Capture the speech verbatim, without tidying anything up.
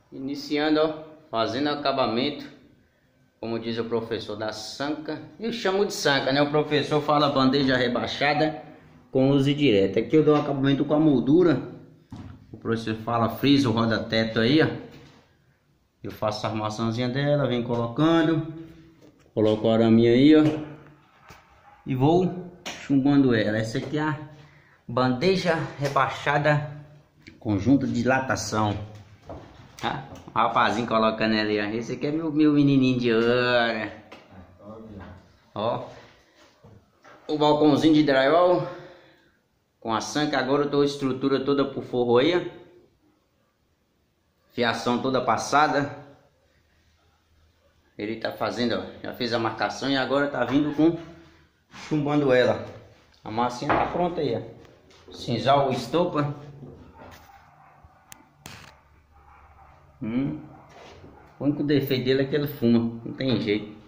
Iniciando, ó, fazendo acabamento, como diz o professor, da sanca. Eu chamo de sanca, né? O professor fala bandeja rebaixada com uso direto. Aqui eu dou acabamento com a moldura. O professor fala friso, roda-teto aí, ó. Eu faço a armaçãozinha dela, venho colocando. Coloco a araminha aí, ó. E vou chumbando ela. Essa aqui é a bandeja rebaixada conjunto de dilatação. Ah, o rapazinho colocando ali, ó. Esse aqui é meu, meu menininho de ouro. Ó, o balcãozinho de drywall com a sanca. Agora eu tô a estrutura toda por forro aí, ó. Fiação toda passada. Ele tá fazendo, ó, já fez a marcação e agora tá vindo com chumbando ela. A massinha tá pronta aí, ó. Cinzal estopa. Hum. O único defeito dele é que ele fuma, não tem jeito.